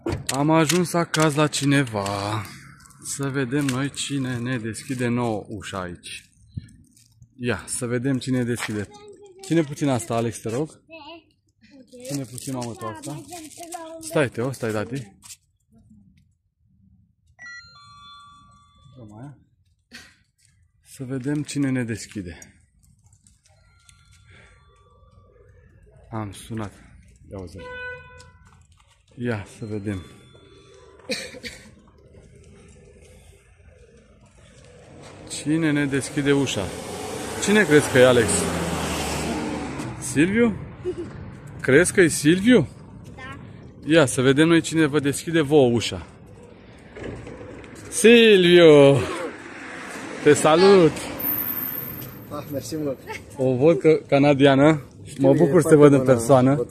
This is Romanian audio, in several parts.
Am ajuns acasă la cineva. Să vedem noi cine ne deschide nouă ușa aici. Ia, să vedem cine deschide. Ține puțin asta, Alex, te rog. Ține puțin, mamă, tu asta. Stai, Teo, stai, tati. Să vedem cine ne deschide. Am sunat. Ia uzi. Ia să vedem. Cine ne deschide ușa? Cine crezi că e, Alex? Silviu? Crezi că e Silviu? Da. Ia să vedem noi cine vă deschide vouă ușa. Silviu! Te salut! Ah, mersi mult! O văd că canadiană. Mă bucur să te văd în persoană.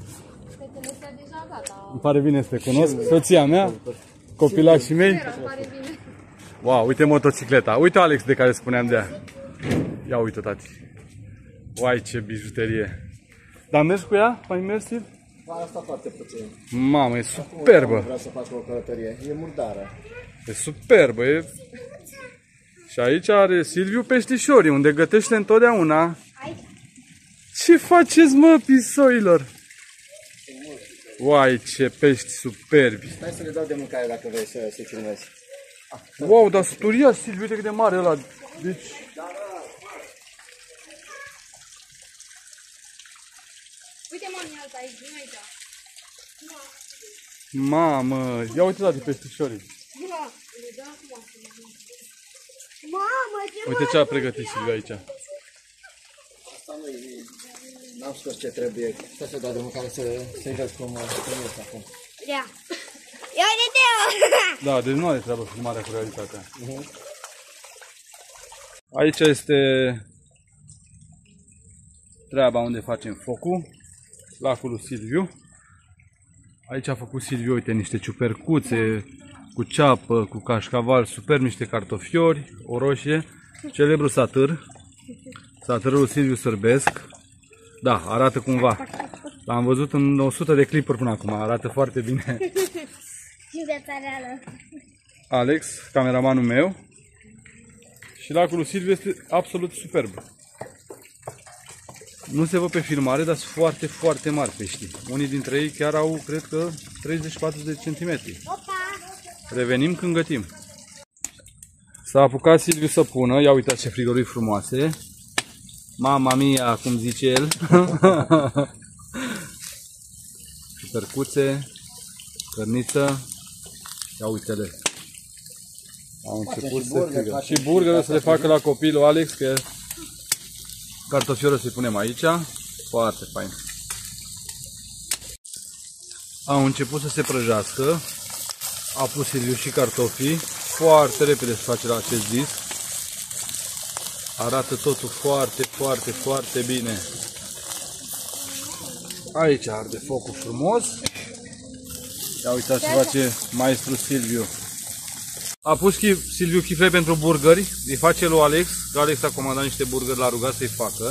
Îmi pare bine să te cunosc. Soția mea, copilașii mei. Wow, uite motocicleta. Uite Alex de care spuneam de ea. Ia uite, tati. Uai, ce bijuterie. Dar mergi cu ea? Mai mergi? Asta foarte puțin. Mamă, e superbă. Vreau să fac o călătorie. E murdară. E superbă. E... Și aici are Silviu peștișorii, unde gătește întotdeauna. Ce faceți, mă, pisoilor? Uai, ce pești superbi. Stai să le dau de mâncare dacă vrei să-i filmezi. Wow, dar sturia, Silviu, uite cât de mare ăla. Deci... Uite, mami, alta aici, nu aici. Mamă, ia uite la de peștișorii. Mamă, ce Uite ce a pregătit Silviu aici. Asta nu e... N-am scos ce trebuie. Stai să dau de mâncare să-i vezi cum este acum. Ia. Ia uite-te! Da, deci nu are treabă filmarea cu realitatea. Aici este treaba unde facem focul. Lacul lui Silviu. Aici a făcut Silviu, uite, niște ciupercuțe cu ceapă, cu cașcaval, super, niște cartofiori, o roșie, celebru satâr. Satârul lui Silviu sârbesc. Da, arată cumva. L-am văzut în 100 de clipuri până acum, arată foarte bine. Și viața reală. Alex, cameramanul meu. Și lacul lui Silviu este absolut superb. Nu se văd pe filmare, dar sunt foarte, foarte mari peștii. Unii dintre ei chiar au, cred că, 30-40 cm. Revenim când gătim. S-a apucat Silviu să pună. Ia uitați ce frigorui frumoase. Mama mia, cum zice el. Ciupercuțe, cărniță. Ia uite-le. Au început să frigă. Și burgerul să le facă la copilul Alex, că cartofiorul să-i punem aici. Foarte fain. Au început să se prăjească. A pus Silviu și cartofii. Foarte repede se face la acest disc. Arată totul foarte, foarte, foarte bine. Aici arde focul frumos. Ia uitați ce face maestru Silviu. A pus Silviu chifle pentru burgeri. Îi face lui Alex. Că Alex a comandat niște burgeri, l-a rugat să-i facă.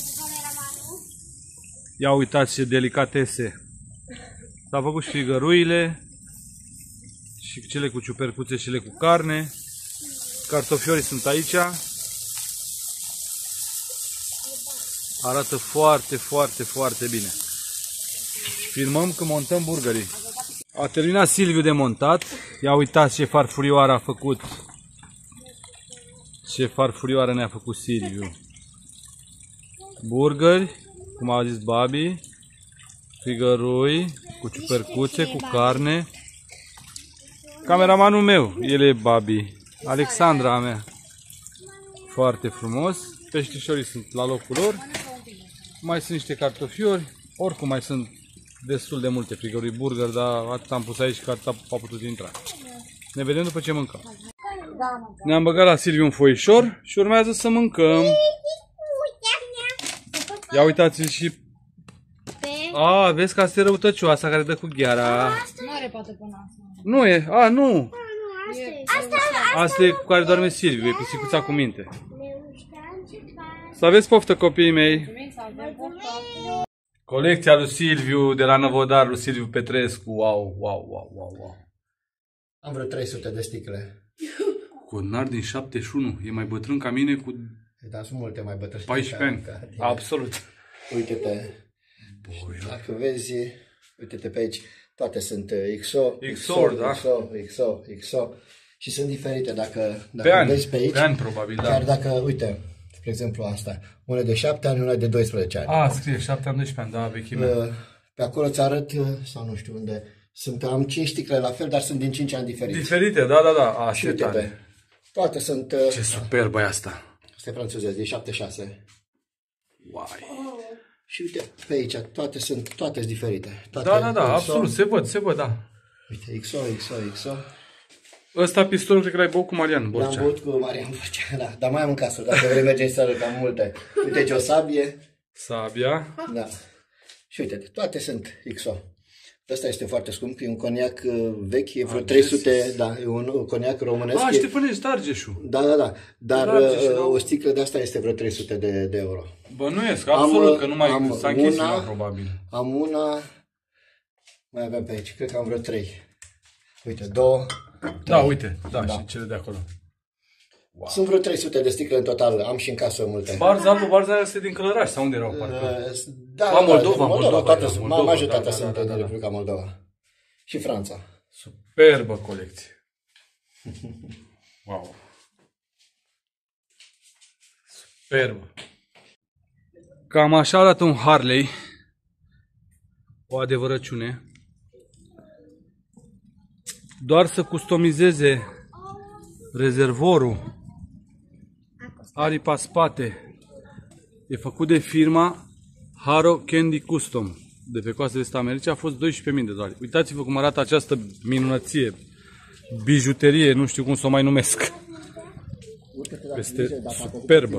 Ia uitați ce delicatese. S-a făcut și figăruile. Și cele cu ciupercuțe și cele cu carne. Cartofiorii sunt aici. Arată foarte, foarte, foarte bine. Filmăm când montăm burgerii. A terminat Silviu de montat. Ia uitați ce farfurioară a făcut. Ce farfurioară ne-a făcut Silviu. Burgeri, cum a zis Babi. Figărui, cu ciupercuțe, cu carne. Cameramanul meu, el e Babi. Alexandra a mea. Foarte frumos. Peștișorii sunt la locul lor. Mai sunt niște cartofiori. Oricum mai sunt destul de multe frigărui burger, dar atât am pus aici că atât a putut intra. Ne vedem după ce mâncăm. Ne-am băgat la Silviu un foișor și urmează să mâncăm. Ia uitați și... A, vezi că asta e răutăcioasa care dă cu gheara. Nu are poate până asta. Nu e, a, nu. Asta Asta e cu care doarme Silviu, e pisicuța cu minte. Să aveți poftă, copiii mei. Colecția lui Silviu de la Năvodar, lui Silviu Petrescu. Wow, wow, wow, wow, wow. Am vreo 300 de sticle. Codnar din 71. E mai bătrân ca mine cu Dar sunt multe mai bătrâni. 14 ani. Absolut. Uite-te. Dacă vezi, uite-te pe aici. Toate sunt XO, da? XO. Și sunt diferite. Dacă Pe ani, vezi pe aici. pe ani probabil, chiar da. dacă, uite, spre exemplu asta. Una de 7 ani, una de 12 ani. Scrie 7 ani, 12 ani, da, vechime. Pe acolo ți arăt, sau nu știu unde, am 5 sticle la fel, dar sunt din 5 ani diferiți. Diferite, da. Și uite, toate sunt... Ce superbă e asta. Asta e francezesc, din 76. Wow. Și uite, pe aici, toate sunt diferite. Toate Da, XO. absolut, se văd, da. Uite, XO. Ăsta pistolul cred că l-ai băut cu Marian Borcea. L-am băut cu Marian Borcea, da. Dar mai am în casă, dacă vrei merge în seară, că am multe. Uite aici o sabie. Sabia. Da. Și uite, toate sunt XO. Ăsta este foarte scump, e un coniac vechi, e vreo 300, da, e un coniac românesc. Ștefănești, Argeșul. Da. Dar o sticlă de asta este vreo 300 de euro. Bănuiesc, absolut, că nu mai s-a închis una, probabil. Am una, mai avem pe aici, cred că am vreo 3. Uite, 2. Da, uite, da, și cele de acolo. Wow. Sunt vreo 300 de sticle în total, am și în casă multe. Barza este din Călăraș, sau unde erau parcă? Moldova, toate, majoritatea sunt din Republica Moldova. Și Franța. Superbă colecție. Wow. Superbă. Cam așa arată un Harley. O adevărăciune. Doar să customizeze rezervorul, aripa spate, e făcut de firma Haro Candy Custom de pe coastele Est Americii, a fost $12.000. Uitați-vă cum arată această minunăție, bijuterie, nu știu cum să o mai numesc. Este superbă.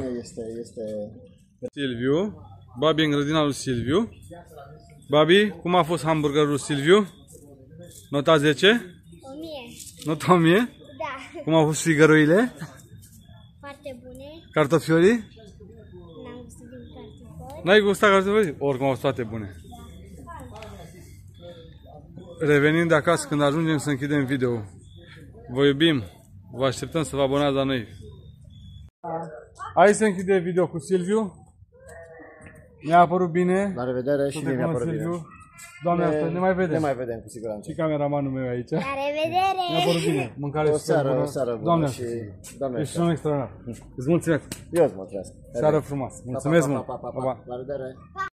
Silviu, Babi în grădina lui Silviu. Babi, cum a fost hamburgerul lui Silviu? Nota 10? 1000. Nota 1000? Da. Cum au fost figăruile? Foarte bune. Cartofiorii? N-am gustat din cartofi. N-ai gustat cartofiorii? Oricum au fost toate bune. Revenim de acasă când ajungem să închidem video. Vă iubim. Vă așteptăm să vă abonați la noi. Hai să închidem video cu Silviu. Mi-a părut bine. La revedere și mie mi-a părut bine. Doamne, ne mai vedem. Ne mai vedem cu siguranță. Și cameramanul meu aici. La revedere! Mi-a părut bine. Mâncare O seară bună. Doamne, și Doamne. ești un om extraordinar. Îți mulțumesc. Eu îți mulțumesc. Seară frumoasă. Mulțumesc mult. La revedere.